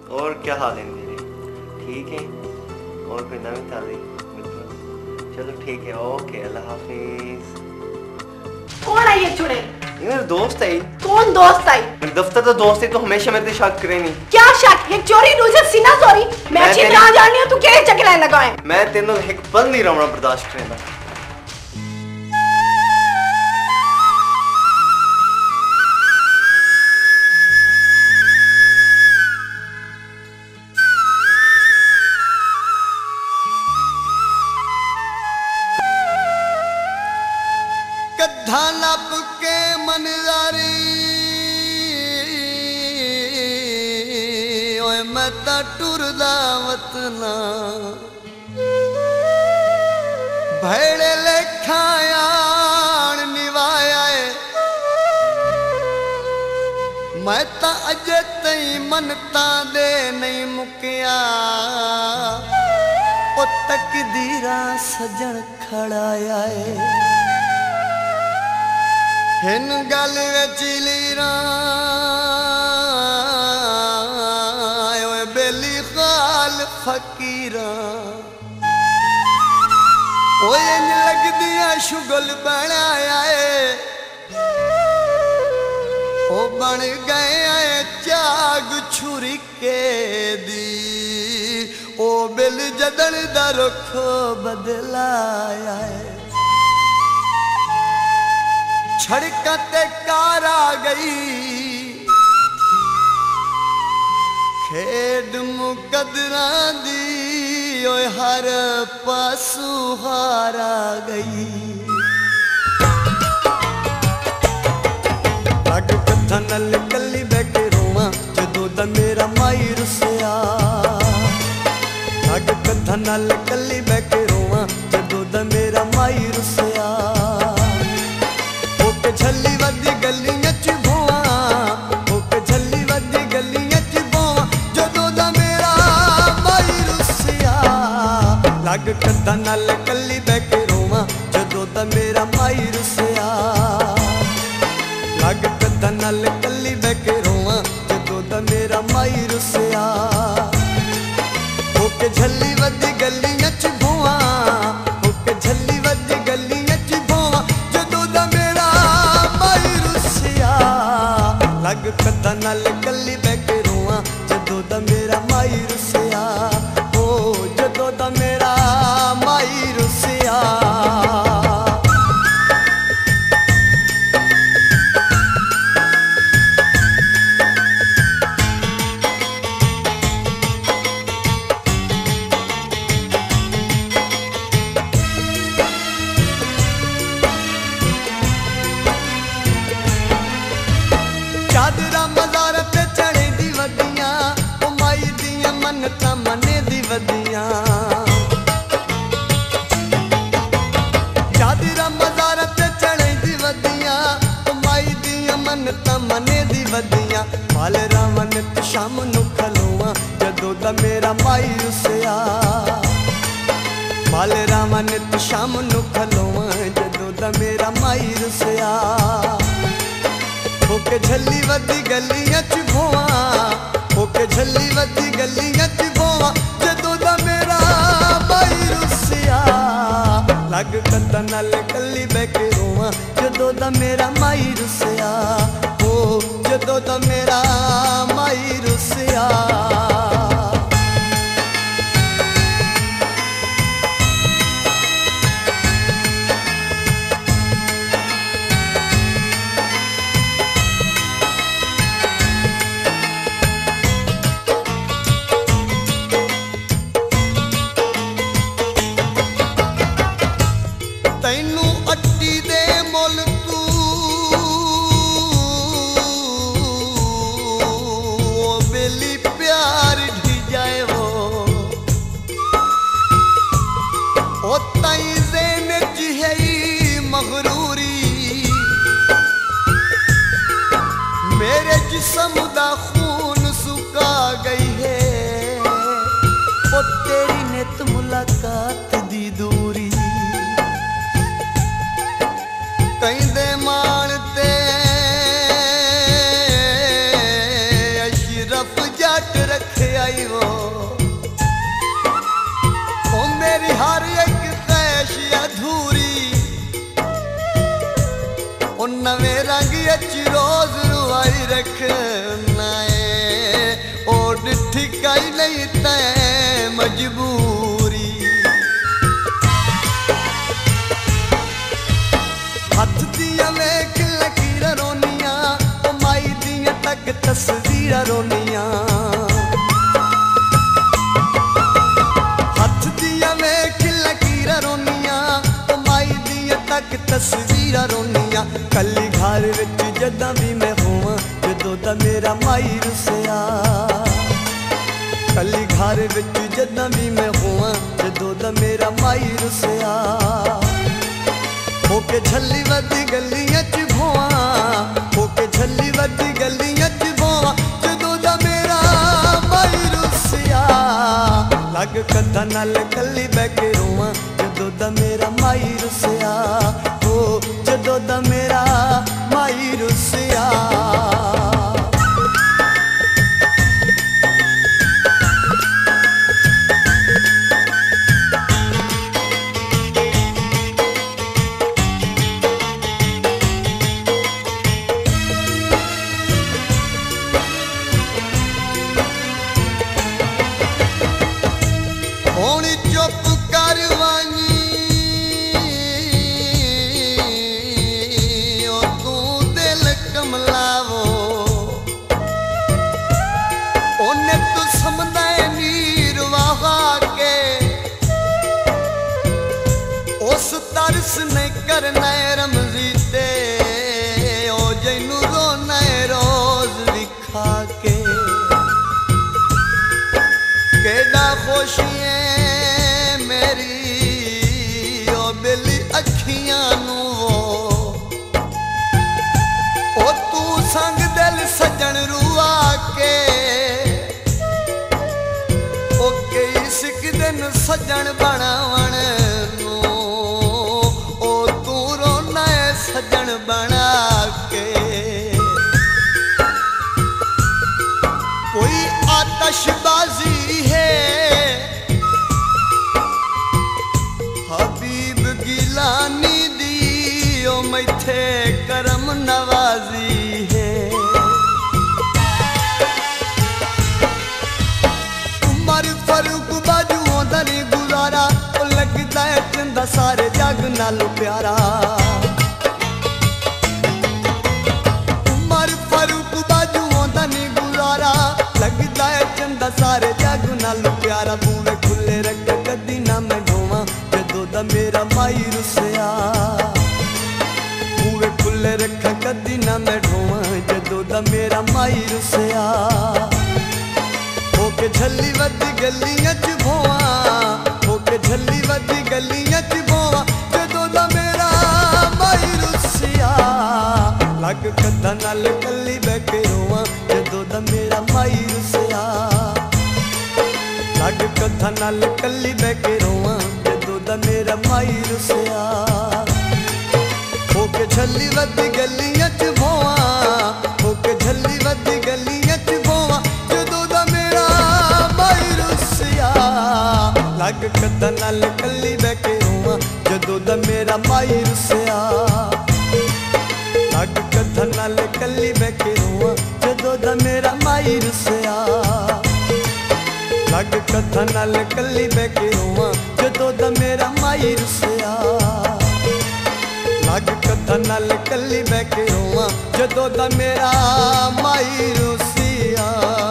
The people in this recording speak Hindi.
और क्या हाल है मेरे? ठीक है। और कोई नवी ताज़ी? चलो ठीक है, ओके, अल्लाह हाफिज। कौन है ये चुड़ैल? ये मेरा दोस्त है। कौन दोस्त आई? मेरे दफ्तर का दोस्त है तो हमेशा मेरे पे शक करे नहीं। क्या शक? ये चोरी दूसरे सीना चोरी मैं अच्छी तरह जाननी हूं, तू क्या चक्कर लगाए? मैं तेनों एक पल नहीं रहना बर्दाश्त करेंदा। कद्धा नप के मनजारी ओए मैं ता टुरदा वतना भेड़े लेखायान निवाया मैं ता अजे तई मनता दे नहीं मुकिया ओ तकदीरा सजन खड़ाया हिन गल विच लीरा बेली खाल फकीरा ओए इंज लगदियां शुगल बनाया ओ बन गए चाग छुरी के दी ओ बिल जदन दा रुख बदलाया छड़कते कार आ गई खेड मुकदरा दी ओए हर पासू हारा गई लग कथा नल कली बैके रोवा जदों दा मेरा माई रुसिया लग कथा नल कली बैके रोवा जदों दा मेरा माई रुसिया झल्ली वदी गलियां च भोआ ओके झल्ली वदी गलियां च भोआ जदों दा मेरा माई रुसिया लग कद्दा नाल कली बैके रोवां जदों दा मेरा माई रुसिया लग कद्दा नाल कली बैके रोवां जदों दा मेरा माई रुसिया ओके झल्ली वदी गलियां च भोआ ओके झल्ली वदी गलियां च भोआ जदों दा लग कद्दा नाल कली बैके रोवां जदों दा मेरा माई रुसिया ओ जदों दा मेरा माई रुसिया चादरा मज़ार ते चढ़े दी वदियां ओ माई दियां मन्नतां मने दी वदियां चादरा मज़ार ते चढ़े दी वदियां ओ माई दियां मन्नतां मने दी वदियां पाल रावण ते शाम नू खलोवां जदों दा मेरा माई रुसिया पाल रावण ते शाम नू खलोवां जदों दा मेरा माई रुसिया ओके झल्ली वदी गलियां च भोआ ओके झल्ली वदी गलियां च भोआ जदों दा मेरा माई रुसिया लग कद्दा नाल कली बैके रोवां जदों दा मेरा माई रुसिया ओ जदों दा मेरा माई रुसिया तैनू अट्टी दे मुल तू बेली प्यार ढी जाए वो ओ ताई ज़ेन जिहई मगरूरी मेरे जिस्म दा खून सुका गई है ओ तेरी नित मुलाकात दी दूरी कहंदे मानते अशरफ जट रखे आई वो मेरी हर एक ख्वाहिश अधूरी ओ नवे रंग रोज रुआई रखना है ओ डिठी कई नहीं तै मजबूरी हथ दिया वेख लकीर रोनिया ओ माई दिया तक तस्वीर रोनिया हथ दिया वेख लकीर रोनिया ओ माई दिया तक तस्वीर रोनिया कली घर विच जदा भी मैं होवां जदों दा मेरा माई रुसिया कली घर विच जदा भी मैं होवां जदों दा मेरा माई रुसिया होके झल्ली वदी गलियां च भोवां होके झल्ली वदी गलियां च भोवां जदों दा मेरा माई रुसिया लग कदा नाल कली बह के रोवां जदों दा मेरा माई रुसिया ओ जदों दा मेरा माई रुसिया नहीं करना रमजी ते ओ जैनू रोना रोज विखा के केड़ा खुशियां मेरी ओ बेली अखियां नू ओ तू संग दिल सजन रुआ के ओ कई सिक दिन सजन बनावण सजन बना के कोई आतशबाजी है हबीब गिलानी दी ओ मैथे करम नवाजी है उमर फरूक बाजू होंदा नहीं गुजारा ओ लगदा है चंदा सारे जग नालों प्यारा लगदा है चंदा सारे जग नालों प्यारा बूहे खुले रख कदी ना मैं ढोवां जदों दा मेरा माई रुसिया बूहे खुले रख कदी ना मैं ढोवां जदों दा मेरा माई रुसिया होके झल्ली वदी गलियां च भोवां होके झल्ली वदी गलियां च भोवां जदों दा मेरा माई रुसिया लग कदा नाल कली बह के रोवां जदों दा मेरा माई रुसिया लग कदा नाल कली बह के रोवां जदों दा मेरा माई रुसिया होके झल्ली वदी गलियां च भोवां होके झल्ली वदी गलियां च भोवां जदों दा मेरा माई रुसिया लग कदा नाल कली बह के रोवां जदों दा मेरा माई रुसिया लग कदा नाल कली बह के रोवां जदों दा मेरा माई रुसिया लग कदा नाल कली बह के रोवां जदों दा मेरा माई रुसिया लग कदा नाल कली बह के रोवां जदों दा मेरा माई रुसिया।